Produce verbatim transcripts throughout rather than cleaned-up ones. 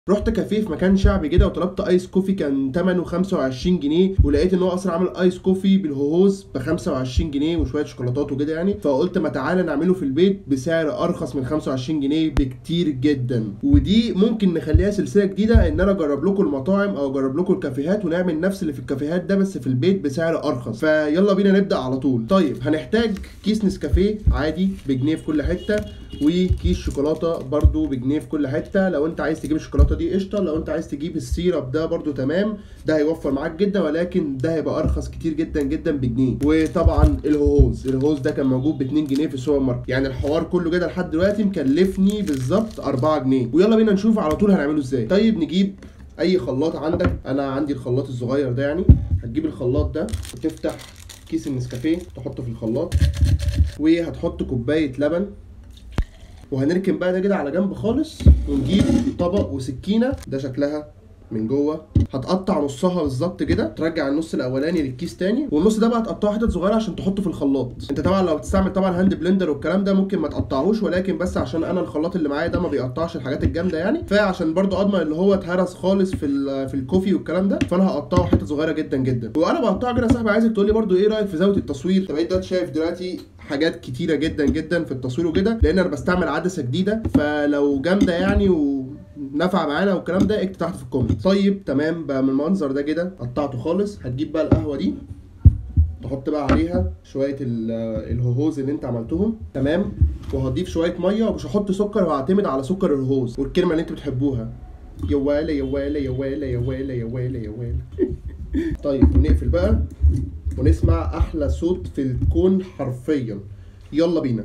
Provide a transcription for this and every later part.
رحت كافيه في مكان شعبي كده وطلبت ايس كوفي، كان ثمنه خمسة وعشرين جنيه، ولقيت ان هو اصلا عامل ايس كوفي بالهوهوز ب خمسة وعشرين جنيه وشويه شوكولاتات وكده يعني. فقلت ما تعالى نعمله في البيت بسعر ارخص من خمسة وعشرين جنيه بكتير جدا. ودي ممكن نخليها سلسله جديده، ان انا اجرب لكم المطاعم او اجرب لكم الكافيهات ونعمل نفس اللي في الكافيهات ده بس في البيت بسعر ارخص. فيلا بينا نبدا على طول. طيب هنحتاج كيس نسكافيه عادي بجنيه في كل حته، وكيس شوكولاته برده بجنيه في كل حته. لو انت عايز تجيب الشوكولاته دي قشطه، لو انت عايز تجيب السيرب ده برده تمام، ده هيوفر معاك جدا، ولكن ده هيبقى ارخص كتير جدا جدا بجنيه. وطبعا الهوهوز الهوهوز ده كان موجود ب اتنين جنيه في السوبر ماركت. يعني الحوار كله كده لحد دلوقتي مكلفني بالظبط اربعة جنيه. ويلا بينا نشوف على طول هنعمله ازاي. طيب نجيب اي خلاط عندك، انا عندي الخلاط الصغير ده يعني. هتجيب الخلاط ده وتفتح كيس النسكافيه تحطه في الخلاط، وهتحط كوبايه لبن، وهنركن بقى ده كده على جنب خالص، ونجيب طبق وسكينه، ده شكلها من جوه. هتقطع نصها بالظبط كده، ترجع النص الاولاني للكيس تاني، والنص ده بقى تقطعه حتت صغيره عشان تحطه في الخلاط. انت طبعا لو بتستعمل طبعا هاند بلندر والكلام ده ممكن ما تقطعهوش، ولكن بس عشان انا الخلاط اللي معايا ده ما بيقطعش الحاجات الجامده يعني، فعشان برضو اضمن اللي هو اتهرس خالص في في الكوفي والكلام ده، فانا هقطعه حتت صغيره جدا جدا. وانا بقطعه كده يا صاحبي، عايزك تقول لي برضو ايه رايك في زاويه التصوير. انت بقيت دلوقتي شايف دلوقتي حاجات كتيره جدا جدا في التصوير وكده، لان انا بستعمل عدسه جديده، فلو جامده يعني و نفع معانا والكلام ده اكتب تحت في الكومنت. طيب تمام بقى من المنظر ده كده قطعته خالص. هتجيب بقى القهوه دي تحط بقى عليها شويه الهوهوز اللي انت عملتهم تمام، وهضيف شويه ميه، ومش هحط سكر وهعتمد على سكر الهوهوز والكلمه اللي انتوا بتحبوها، يا ويلي يا ويلي يا ويلي يا ويلي يا ويلي يا ويلي. طيب ونقفل بقى ونسمع احلى صوت في الكون حرفيا. يلا بينا.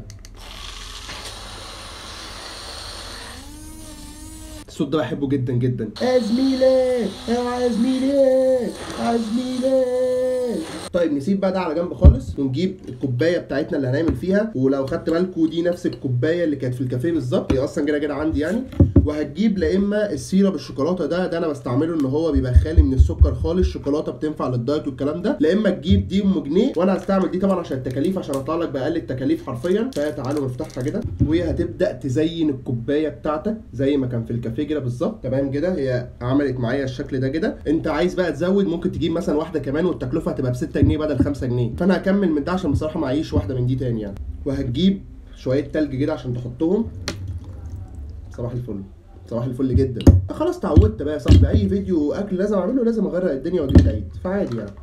الصوت ده بحبه جدا جدا. يا زميلي يا زميلي يا زميلي. طيب نسيب بقى ده على جنب خالص، ونجيب الكوبايه بتاعتنا اللي هنعمل فيها. ولو خدت بالكوا دي نفس الكوبايه اللي كانت في الكافيه بالظبط، هي اصلا كده كده عندي يعني. وهتجيب لا اما السيرب الشوكولاته ده ده انا بستعمله ان هو بيبقى خالي من السكر خالص، شوكولاته بتنفع للدايت والكلام ده. لا اما تجيب دي ام جنيه، وانا هستعمل دي طبعا عشان التكاليف، عشان اطلع لك باقل التكاليف حرفيا. فتعالوا نفتحها كده، وهتبدا تزين الكوبايه بتاعتك زي ما كان في الكافيه كده بالظبط. تمام كده هي عملت معايا الشكل ده كده. انت عايز بقى تزود ممكن تجيب مثلا واحده كمان، والتكلفه هتبقى ب ستة جنيه بدل خمسة جنيه. فانا هكمل من ده عشان بصراحه معيش واحده من دي تاني يعني. وهتجيب شويه تلج كده عشان تحطهم. صباح الفل صباح الفل جدا. خلاص اتعودت بقى يا صاحبي، اي فيديو اكل لازم اعمله لازم اغرق الدنيا واجيب العيد، فعادي يعني.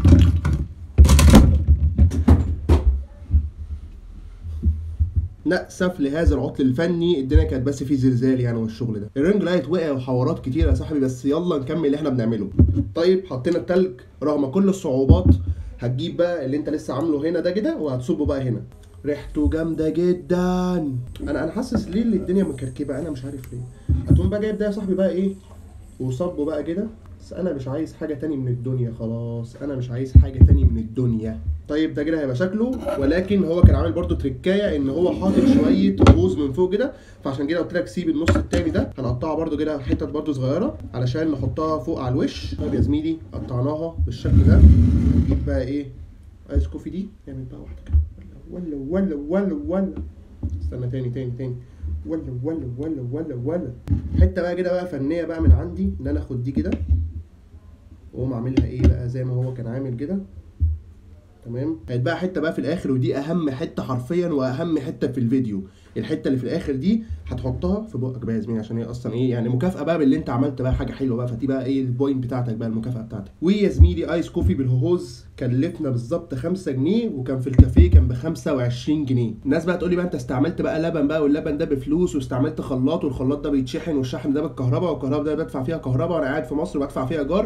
نأسف لهذا العطل الفني، الدنيا كانت بس فيه زلزال يعني والشغل ده. الرينج لايت وقع وحوارات كتير يا صاحبي، بس يلا نكمل اللي احنا بنعمله. طيب حطينا التلج رغم كل الصعوبات. هتجيب بقى اللي انت لسه عامله هنا ده كده، وهتصبه بقى هنا. ريحته جامده جدا. انا انا حاسس ليه اللي الدنيا مكركبه، انا مش عارف ليه. هتقوم بقى جايب ده يا صاحبي بقى ايه، وصبه بقى كده. بس انا مش عايز حاجه تاني من الدنيا، خلاص انا مش عايز حاجه تاني من الدنيا. طيب ده كده هيبقى شكله، ولكن هو كان عامل برده تريكايه ان هو حاطط شويه غوز من فوق كده، فعشان كده قلت لك سيب النص التاني ده. هنقطعه برده كده حتت برده صغيره علشان نحطها فوق على الوش. طيب يا زميلي قطعناها بالشكل ده. هنجيب بقى ايه ايس كوفي دي، نعمل بقى واحده كده ولا ولا ولا ولا استنى تاني تاني تاني ولا ولا ولا ولا ولا حته بقى كده بقى فنيه بقى من عندي، ان انا اخد دي كده واقوم اعملها ايه بقى زي ما هو كان عامل كده. تمام. هيتبقى حته بقى في الاخر، ودي اهم حته حرفيا واهم حته في الفيديو. الحته اللي في الاخر دي هتحطها في بقك بقى يا زميلي، عشان هي اصلا ايه يعني مكافاه بقى باللي انت عملت بقى حاجه حلوه بقى، فدي بقى ايه البوينت بتاعتك بقى، المكافاه بتاعتك. ويا زميلي ايس كوفي بالهوهوز كلفنا بالظبط خمسة جنيه، وكان في الكافيه كان ب خمسة وعشرين جنيه. الناس بقى تقول لي بقى انت استعملت بقى لبن بقى، واللبن ده بفلوس، واستعملت خلاط والخلاط ده بيتشحن، والشحن ده بالكهرباء، والكهرباء ده بدفع فيها كهرباء، وانا قاعد في مصر بدفع فيها ايجار.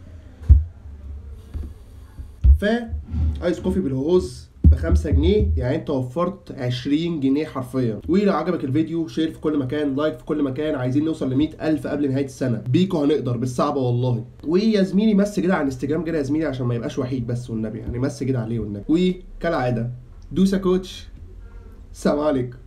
ف ايس كوفي بالهوهوز بخمسة جنيه، يعني انت وفرت عشرين جنيه حرفيا. ولو عجبك الفيديو شير في كل مكان، لايك في كل مكان. عايزين نوصل ل مية ألف قبل نهايه السنه، بيكو هنقدر بالصعبه والله. ويا زميلي مس كده على الانستجرام كده يا زميلي، عشان ما يبقاش وحيد بس والنبي يعني، مس كده عليه والنبي. وكالعاده دوسا كوتش، سلام عليكم.